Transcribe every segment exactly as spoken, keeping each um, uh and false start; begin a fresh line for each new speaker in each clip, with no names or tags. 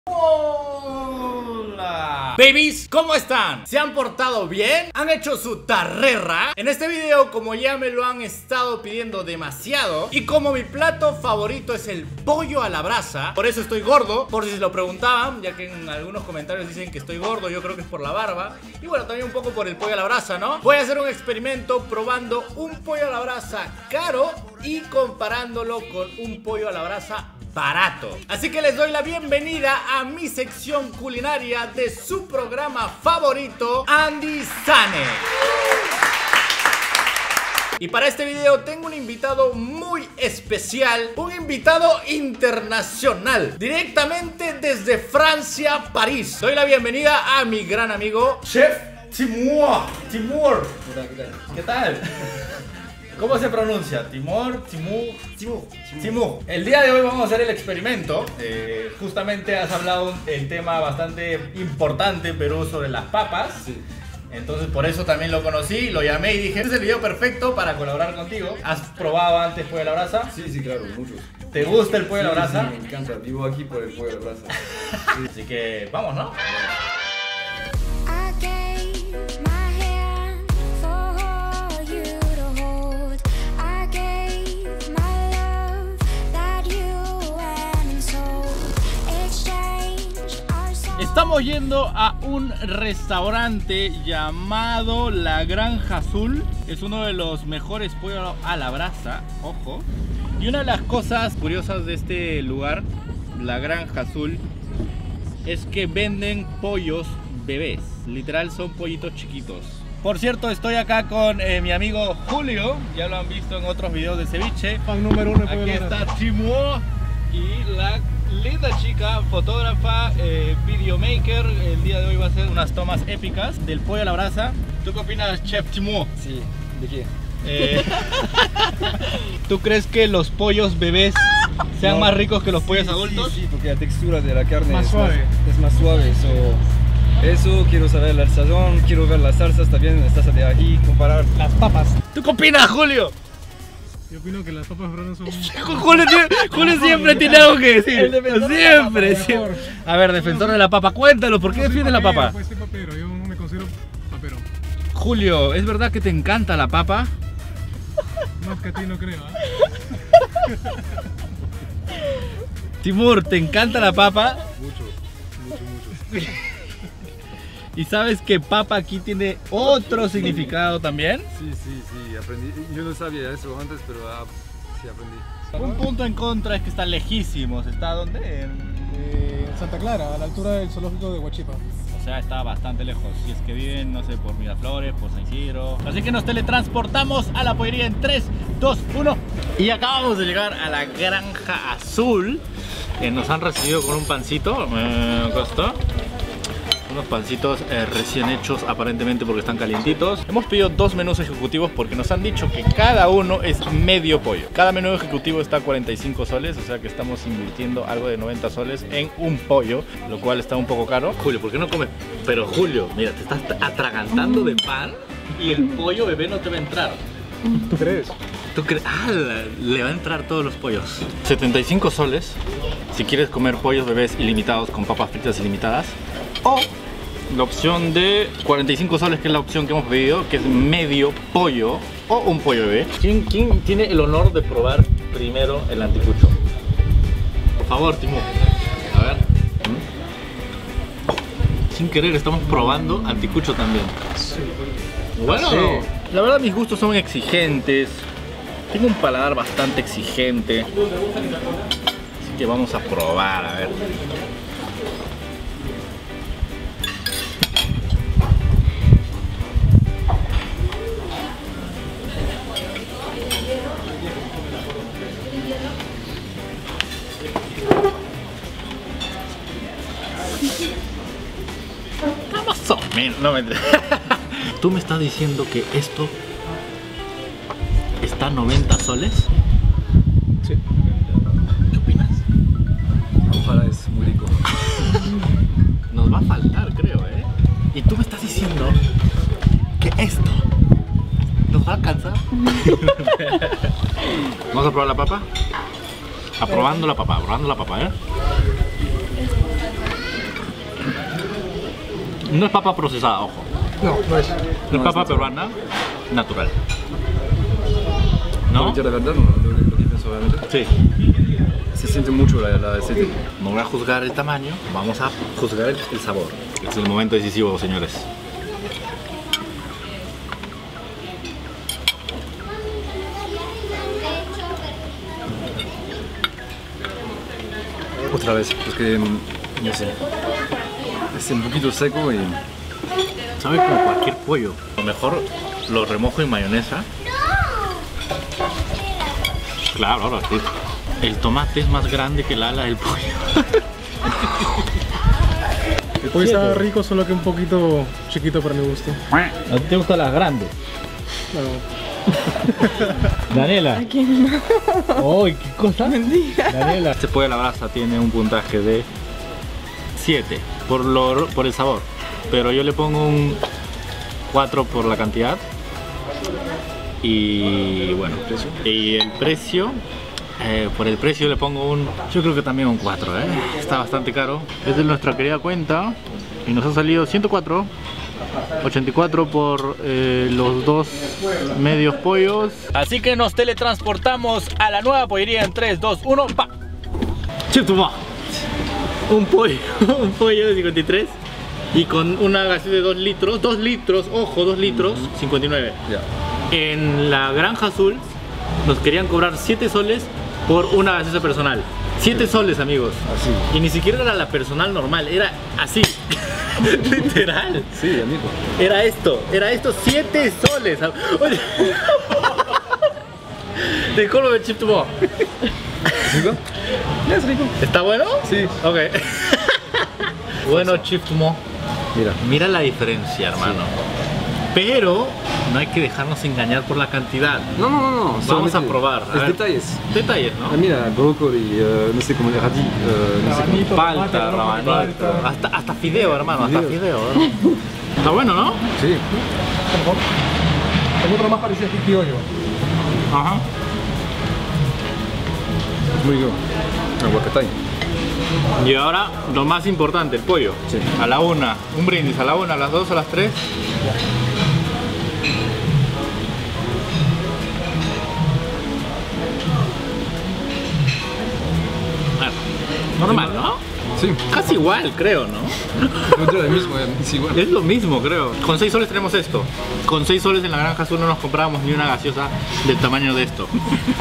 Hola babies, ¿cómo están? ¿Se han portado bien? ¿Han hecho su tarrera? En este video, como ya me lo han estado pidiendo demasiado y como mi plato favorito es el pollo a la brasa, por eso estoy gordo, por si se lo preguntaban, ya que en algunos comentarios dicen que estoy gordo, yo creo que es por la barba y bueno, también un poco por el pollo a la brasa, ¿no? Voy a hacer un experimento probando un pollo a la brasa caro y comparándolo con un pollo a la brasa barato. Así que les doy la bienvenida a mi sección culinaria de su programa favorito, Andy Sane. Y para este video tengo un invitado muy especial, un invitado internacional, directamente desde Francia, París. Doy la bienvenida a mi gran amigo, Chef Timur. Timur. ¿Qué tal? ¿Cómo se pronuncia? Timur, Timur, Timur, Timur. El día de hoy vamos a hacer el experimento. Eh, justamente has hablado el tema bastante importante, Perú, sobre las papas. Sí. Entonces por eso también lo conocí, lo llamé y dije, este es el video perfecto para colaborar contigo. ¿Has probado antes pollo a la brasa?
Sí, sí, claro, muchos.
¿Te gusta el pollo a la brasa?
Sí, me encanta, vivo aquí por el pollo a la brasa. Sí.
Así que vamos, ¿no? Estamos yendo a un restaurante llamado La Granja Azul. Es uno de los mejores pollos a la brasa, ojo. Y una de las cosas curiosas de este lugar, La Granja Azul, es que venden pollos bebés. Literal son pollitos chiquitos. Por cierto, estoy acá con eh, mi amigo Julio. Ya lo han visto en otros videos de ceviche.
Fan número uno.
Aquí está Timur y la linda chica, fotógrafa, eh, videomaker. El día de hoy va a hacer unas tomas épicas del pollo a la brasa. ¿Tú qué opinas, Chef Timur?
Sí, ¿de qué?
Eh, ¿Tú crees que los pollos bebés sean
No,
más ricos que los pollos
sí,
adultos?
Sí, sí, porque la textura de la carne
Más
es,
suave.
Más, es más suave. So, eso, quiero saber la sazón, quiero ver las salsas también, las salsas de ají, comparar.
Las papas.
¿Tú qué opinas, Julio?
Yo opino que las papas fritas son...
Julio, Julio siempre tiene algo que decir.
El defensor de la
Siempre,
papa,
siempre.
mejor.
A ver, defensor de la papa, cuéntalo, ¿por qué
No soy
defiendes la
papero,
papa?
Pues soy papero, yo no me considero papero.
Julio, ¿es verdad que te encanta la papa?
Más que a ti no creo, ¿eh?
Timur, ¿te encanta la papa?
Mucho, mucho, mucho.
¿Y sabes que papa aquí tiene otro significado también?
Sí, sí, sí, aprendí. Yo no sabía eso antes, pero ah, sí aprendí.
Un punto en contra es que está lejísimos. ¿Está dónde? En...
Eh, en Santa Clara, a la altura del zoológico de Huachipa.
O sea, está bastante lejos. Si es que viven, no sé, por Miraflores, por San Isidro. Así que nos teletransportamos a la pollería en tres, dos, uno. Y acabamos de llegar a la Granja Azul. Eh, nos han recibido con un pancito. Eh, acá está. Unos pancitos eh, recién hechos aparentemente porque están calientitos. Hemos pedido dos menús ejecutivos porque nos han dicho que cada uno es medio pollo. Cada menú ejecutivo está a cuarenta y cinco soles, o sea que estamos invirtiendo algo de noventa soles en un pollo, lo cual está un poco caro. Julio, ¿por qué no comes? Pero Julio, mira, te estás atragantando de pan y el pollo bebé no te va a entrar.
¿Tú crees?
¿Tú crees? Ah, le va a entrar todos los pollos. setenta y cinco soles si quieres comer pollos bebés ilimitados con papas fritas ilimitadas. O la opción de cuarenta y cinco soles, que es la opción que hemos pedido, que es medio pollo o un pollo bebé. ¿Quién, quién tiene el honor de probar primero el anticucho? Por favor, Timur. A ver. ¿Mm? Sin querer estamos probando anticucho también.
Sí.
Bueno,
Sí.
la verdad mis gustos son exigentes. Tengo un paladar bastante exigente. Así que vamos a probar, a ver. Más o menos, no me... ¿Tú me estás diciendo que esto está a noventa soles?
Sí.
¿Qué opinas?
Ojalá, es muy rico.
Nos va a faltar, creo, ¿eh? Y tú me estás diciendo que esto nos va a alcanzar. Vamos a probar la papa. Aprobando la papa, aprobando la papa, ¿eh? No es papa procesada, ojo.
No, no es.
Es
No,
papa
es
peruana natural.
¿No?
¿No?
Para la verdad, no, lo, lo que pienso realmente.
Sí.
Se siente mucho la, la aceite.
No voy a juzgar el tamaño, vamos a juzgar el, el sabor. Es el momento decisivo, señores.
Otra vez, porque no sé. Es un poquito seco y.
Sabe como cualquier pollo. A lo mejor lo remojo en mayonesa. Claro, ahora sí. El tomate es más grande que el ala del pollo.
El pollo está rico, solo que un poquito chiquito para mi gusto.
¿A ti te gustan las grandes?
No.
Daniela.
¿A quién no?
¡Uy, qué cosa!
Mentira.
Daniela. Este pollo a la brasa tiene un puntaje de siete por, lo, por el sabor. Pero yo le pongo un cuatro por la cantidad. Y bueno, y el precio, eh, por el precio le pongo un, yo creo que también un cuatro, ¿eh? Está bastante caro. Es de nuestra querida cuenta y nos ha salido ciento cuatro, ochenta y cuatro por eh, los dos medios pollos. Así que nos teletransportamos a la nueva pollería en tres, dos, uno, ¡pa! ¡Chutuma! Un pollo, un pollo de cincuenta y tres y con una gaseosa de dos litros, dos litros, ojo, dos litros, cincuenta y nueve.
Ya.
En la Granja Azul nos querían cobrar siete soles por una gaseosa personal. siete soles, amigos.
Así.
Y ni siquiera era la personal normal, era así. Literal.
Sí, amigo.
Era esto, era esto, siete soles. Oye. Disculpe, Chip Tubo.
¿Rico? Es rico.
¿Está bueno?
Sí.
Ok. Bueno, Chip Tubo.
Mira.
Mira la diferencia, hermano. Pero no hay que dejarnos engañar por la cantidad.
No, no, no, no.
Vamos
solamente
a probar. A
es
ver.
detalles.
Detalles,
Ah,
¿no?
mira, brócoli, uh, no sé cómo le radí, uh, no sé cómo.
Rabanito,
Palta,
tomate,
rabanito.
palta.
Hasta, hasta fideo, hermano. Hasta
Fideo.
fideo. ¿no? Está bueno, ¿no?
Sí.
Mejor. Tengo otra más parecida aquí, criollo.
Ajá.
Muy rico. Aguacatay.
Y ahora lo más importante, el pollo.
Sí.
A la una, un brindis, a la una, a las dos, a las tres. Bueno, normal, ¿no?
Sí.
Casi igual, creo, ¿no?
No es lo mismo, es igual.
Es lo mismo, creo. Con seis soles tenemos esto. Con seis soles en la Granja Azul no nos comprábamos ni una gaseosa del tamaño de esto.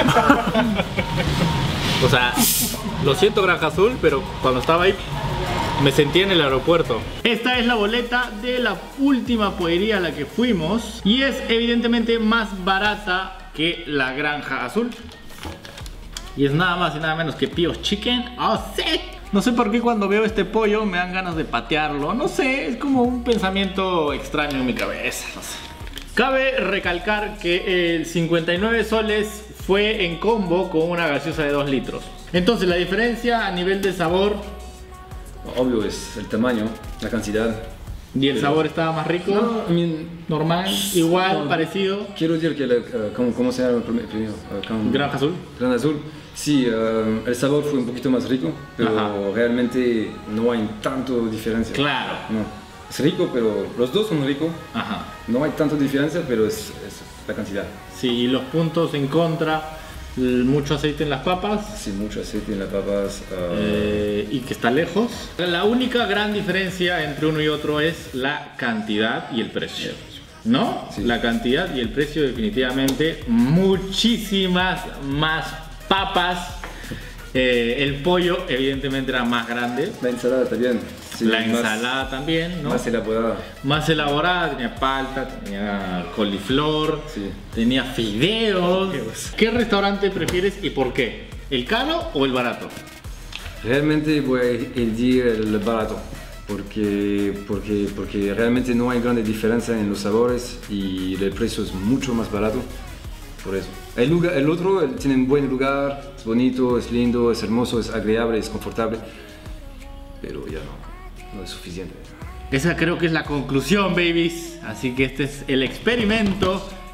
O sea, lo siento Granja Azul, pero cuando estaba ahí me sentí en el aeropuerto. Esta es la boleta de la última pollería a la que fuimos y es evidentemente más barata que la Granja Azul. Y es nada más y nada menos que Pio's Chicken. ¡Oh, sí! No sé por qué cuando veo este pollo me dan ganas de patearlo. No sé, es como un pensamiento extraño en mi cabeza. No sé. Cabe recalcar que el cincuenta y nueve soles fue en combo con una gaseosa de dos litros. Entonces la diferencia a nivel de sabor
Obvio es el tamaño, la cantidad.
y el sabor estaba más rico.
No, I mean,
Normal, igual,
no,
parecido.
quiero decir que, la, uh, ¿cómo, ¿cómo se llama el primer- primero? Uh, con-
Granja Azul.
Gran Azul. Sí, uh, el sabor fue un poquito más rico, pero
Ajá.
realmente no hay tanto diferencia.
Claro.
No. Es rico, pero los dos son ricos.
Ajá.
No hay tanta diferencia, pero es, es la cantidad.
Sí, y los puntos en contra, el mucho aceite en las papas.
Sí, mucho aceite en las papas. uh,
Eh, y que está lejos. La única gran diferencia entre uno y otro es la cantidad y el precio, ¿no?
Sí.
La cantidad y el precio definitivamente muchísimas más papas. Eh, el pollo evidentemente era más grande.
La ensalada también. Sí,
La
más-
ensalada también, ¿no?
Más elaborada.
Más elaborada, tenía palta, tenía coliflor,
Sí.
tenía fideos. ¿Qué restaurante prefieres y por qué? ¿El caro o el barato?
Realmente voy a elegir el barato. Porque, porque, porque realmente no hay grande diferencia en los sabores y el precio es mucho más barato. Por eso. El, lugar, el otro el- tiene un buen lugar, es bonito, es lindo, es hermoso, es agradable, es confortable. Pero ya no, no es suficiente.
Esa creo que es la conclusión, babies. Así que este es el experimento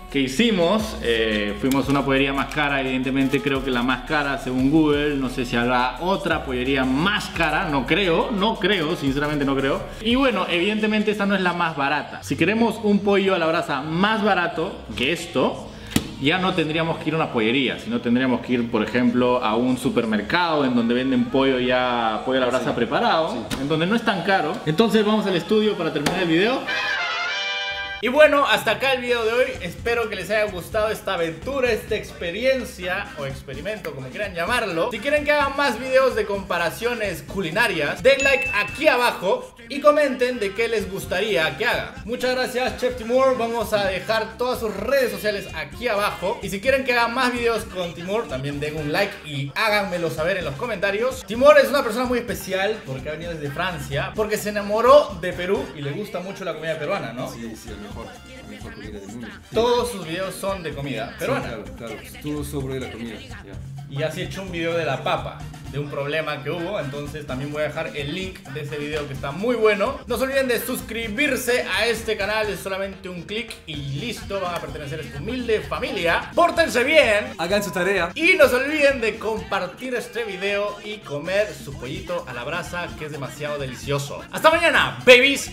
que hicimos. Eh, fuimos a una pollería más cara, evidentemente creo que la más cara según Google. No sé si habrá otra pollería más cara, no creo, no creo, sinceramente no creo. Y bueno, evidentemente esta no es la más barata. Si queremos un pollo a la brasa más barato que esto, ya no tendríamos que ir a una pollería, sino tendríamos que ir, por ejemplo, a un supermercado en donde venden pollo ya, pollo a la brasa sí. preparado, sí. en donde no es tan caro. Entonces vamos al estudio para terminar el video. Y bueno, hasta acá el video de hoy. Espero que les haya gustado esta aventura, esta experiencia o experimento, como quieran llamarlo. Si quieren que haga más videos de comparaciones culinarias, den like aquí abajo y comenten de qué les gustaría que haga. Muchas gracias, Chef Timur. Vamos a dejar todas sus redes sociales aquí abajo. Y si quieren que haga más videos con Timur, también den un like y háganmelo saber en los comentarios. Timur es una persona muy especial porque ha venido desde Francia, porque se enamoró de Perú y le gusta mucho la comida peruana, ¿no?
Sí, sí, el mejor, la mejor comida del mundo.
Todos sus videos son de comida peruana.
Sí, claro, claro, todo sobre la comida. Yeah.
Y así he hecho un video de la papa, de un problema que hubo. Entonces también voy a dejar el link de ese video que está muy bueno. No se olviden de suscribirse a este canal, es solamente un clic y listo, van a pertenecer a esta humilde familia. Pórtense bien,
hagan su tarea
y no se olviden de compartir este video y comer su pollito a la brasa, que es demasiado delicioso. Hasta mañana, babies.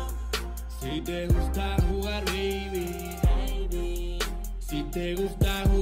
Si te gusta jugar, baby, si te gusta jugar